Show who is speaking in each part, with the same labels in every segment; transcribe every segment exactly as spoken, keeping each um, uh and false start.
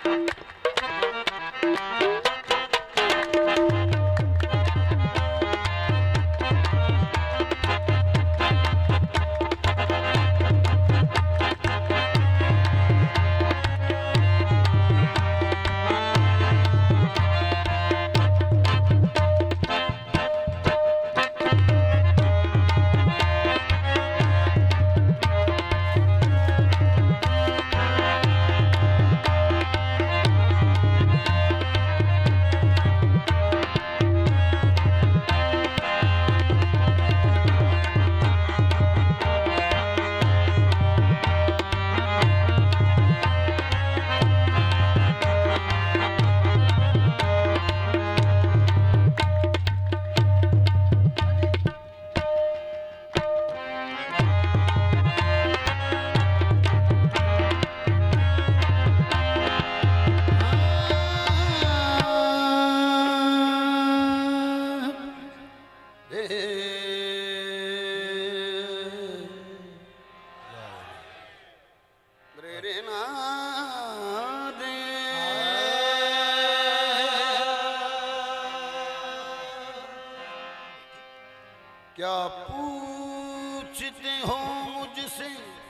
Speaker 1: क्या पूछते हो मुझसे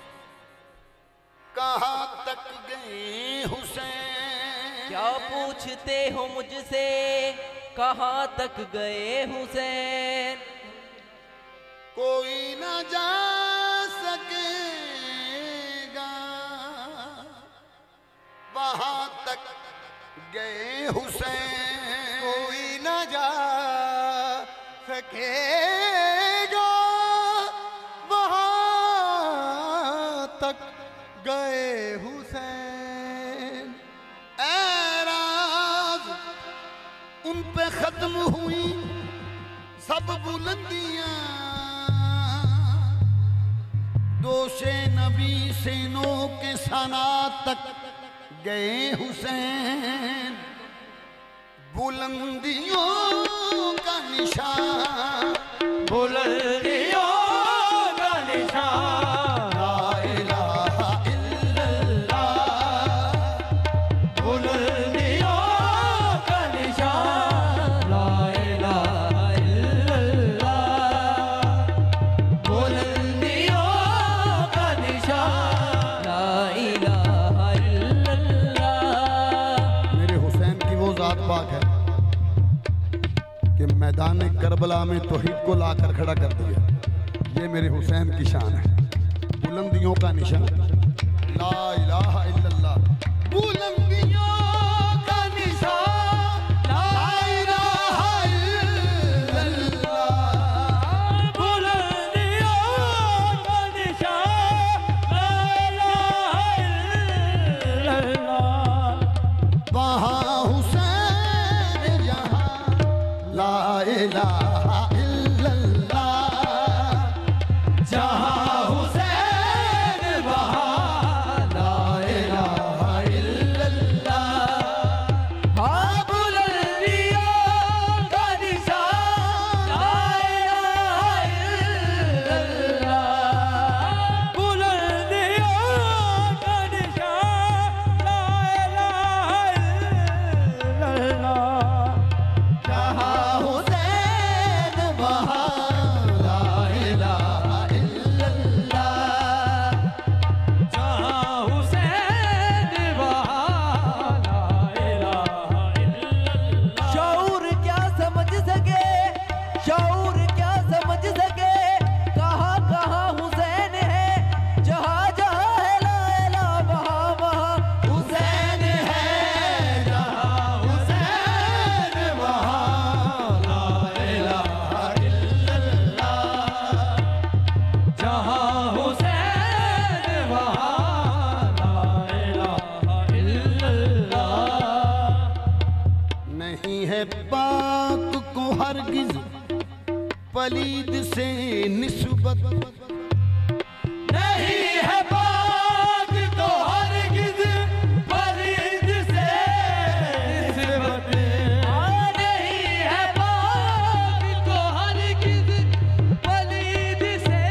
Speaker 1: कहाँ तक गए हुसैन?
Speaker 2: क्या पूछते हो मुझसे कहाँ तक गए हुसैन?
Speaker 1: कोई न जा सकेगा वहाँ तक गए हुसैन।
Speaker 3: कोई न जा सकेगा वहाँ तक गए हुसैन।
Speaker 1: ऐराज उन पे खत्म हुई सब बुलंदियां, दोषे नबी से नो के सना तक गए हुसैन। बुलंदियों का निशान,
Speaker 3: बुलंदियों का निशान,
Speaker 1: ला इलाहा इल्लल्लाह।
Speaker 3: बुलंदियों का निशान, ला इलाहा इल्लल्लाह। बुलंदियों का निशान, ला इलाहा इल्लल्लाह।
Speaker 1: मेरे हुसैन की वो जात पाक है कि मैदान करबला में तौहीद को लाकर खड़ा कर दिया। ये मेरे हुसैन की शान है। बुलंदियों का निशान, ला इलाहा इल्लल्लाह। बुलंदियों का निशान, ला इलाहा इल्लल्लाह।
Speaker 3: बुलंदियों का निशान, ला इलाहा इल्लल्लाह।
Speaker 1: वहाँ हुसैन यहाँ, ला इलाहा इल्लल्लाह।
Speaker 3: जहाँ हुसैन वहाँ, ला इलाहा इल्लल्लाह। हाँ, बुलंदियों का निशान, ला इलाहा इल्लल्लाह। बुलंदियों का निशान, ला इलाहा इल्लल्लाह।
Speaker 1: जहाँ हुसैन वहाँ, ला इलाहा इल्लल्लाह।
Speaker 3: जहाँ हुसैन वहाँ, ला इलाहा इल्लल्लाह।
Speaker 2: शऊर क्या समझ सके, शऊर क्या समझ सके, कहाँ कहाँ हुसैन है, जहाँ जहाँ है ला इलाहा, वहाँ वहाँ हुसैन है।
Speaker 3: जहाँ हुसैन वहाँ, ला इलाहा इल्लल्लाह। जहाँ हुसैन वहाँ, ला इलाहा इल्लल्लाह।
Speaker 1: नहीं है पाक को हरगिज पलीद से निस्बत।
Speaker 3: नहीं है पाक तो हरगिज़ पलीद से निस्बत। नहीं है पाक तो हरगिज़ पलीद से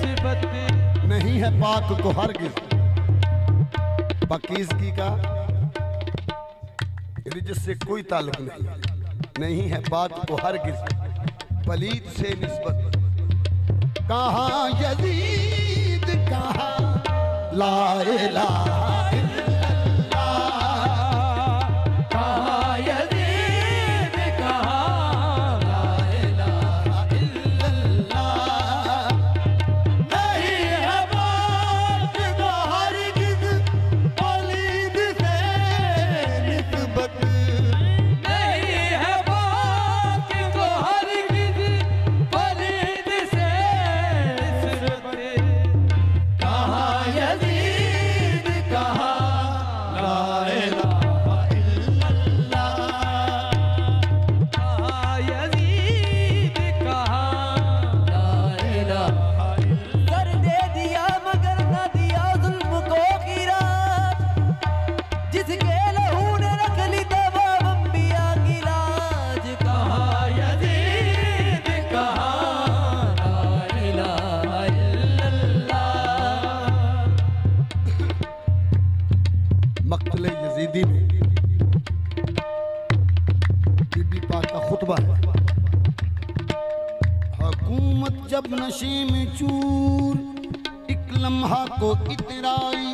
Speaker 3: निस्बत।
Speaker 1: नहीं है पाक को हरगिज पाकीज़गी का रिजिस से कोई ताल्लुक नहीं, नहीं है बात को हरगिज पलीद से निस्बत। कहाँ यजीद कहाँ ला इलाहा इल्लल्लाह,
Speaker 3: कहाँ यजीद कहाँ ला इलाहा
Speaker 1: इल्लल्लाह।
Speaker 3: नहीं है बात तो हरगिज़ पलीद से निस्बत, नहीं है बात तो हरगिज़ पलीद से निस्बत। कहाँ यजीद कहाँ ला इलाहा इल्लल्लाह, कहाँ यजीद कहाँ ला इलाहा
Speaker 2: सर दे दिया मगर न दिया जुल्म को गिरा, जिसके लहू ने रख ली तमाम अंबिया की लाज।
Speaker 3: कहाँ यजीद कहाँ ला इलाहा इल्लल्लाह।
Speaker 1: मक्तले यजीदी में बीबी पाक का खुतबा है। हुकूमत जब नशे में चूर, एक लम्हा को इतराई,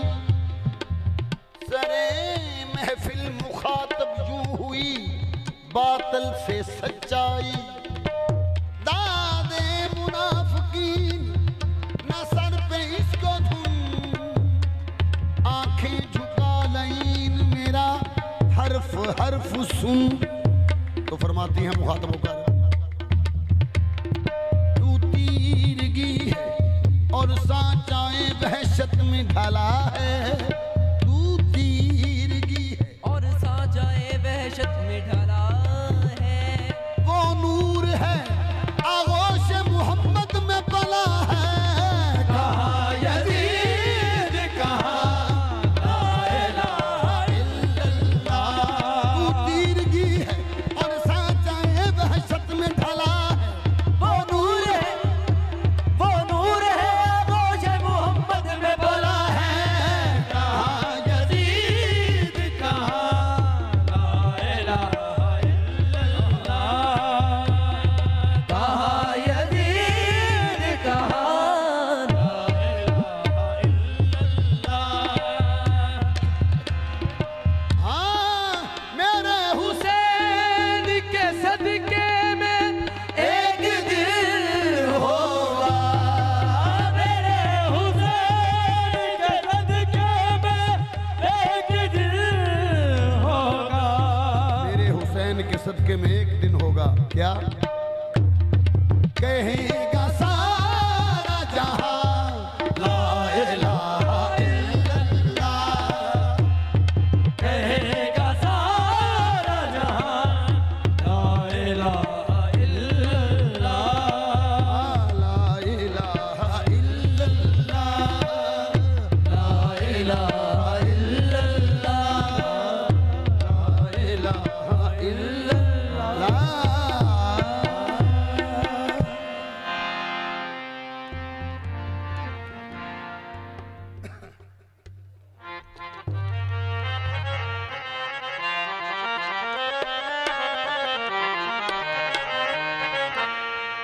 Speaker 1: सरे महफिल मुखातब यूं हुई बातल से सच्चाई। दादे मुनाफिकीन न सर पे इसको धुन, आंखें झुका लईन मेरा हर्फ हर्फ सुन। तो फरमाती हैं मुखातब होकर, तू तीरगी है और सांचाए वहशत में ढला है, तू तीरगी है
Speaker 2: और साजाए वहशत में ढला है।
Speaker 1: वो नूर है आगोश मोहम्मद में पला है।
Speaker 3: कहाँ यजीद कहाँ ला इलाहा
Speaker 1: इल्लल्लाह। तू तीरगी है और सांचाए वहशत में ढला है।
Speaker 2: वो नूर है, वो नूर है आगोश मोहम्मद में बला है।
Speaker 3: कहाँ यजीद कहाँ ला इलाहा इल्लल्लाह, कहाँ यजीद कहाँ ला इलाहा इल्लल्लाह।
Speaker 1: हाँ मेरे
Speaker 3: हुसैन के सदके में एक दिन होगा, मेरे हुसैन के सदके में एक दिन होगा।
Speaker 1: मेरे हुसैन के सदके में एक दिन होगा। क्या कहें